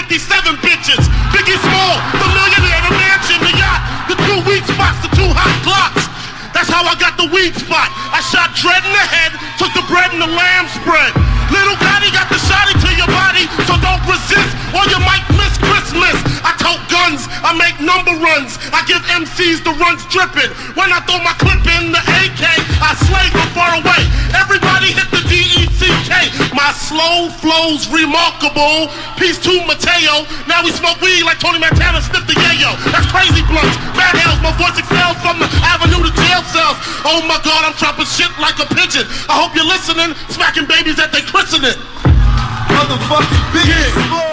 57 bitches. Biggie Small, the millionaire, the mansion, the yacht, the 2 weak spots, the 2 hot clocks. That's how I got the weak spot. I shot Dread in the head, took the bread and the lamb spread. Little Gotti got the shotty to your body, so don't resist or you might miss Christmas. I tote guns, I make number runs, I give MCs the runs dripping. When I throw my clip in the AK, I slay from far away. Everybody hit the D-E-C-K. My slow flow's remarkable. Peace to Mateo. Now we smoke weed like Tony Montana sniffed the yayo. That's crazy blunts, mad hells. My voice excels from the avenue to jail cells. Oh my God, I'm dropping shit like a pigeon. I hope you're listening, smacking babies at their christening. Motherfucking bitch.